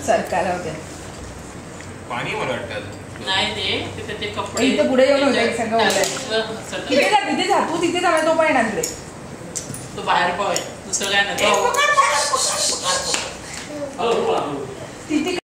सरकार होते पाणी मला वाटतं नाही ते कपडे इथे पुढे येऊन होते सगळं तिथे जा तिथे जा तू तिथे जावे तो पण येणार तिकडे तो बाहेर पाव दुसरं काय नाही तिथे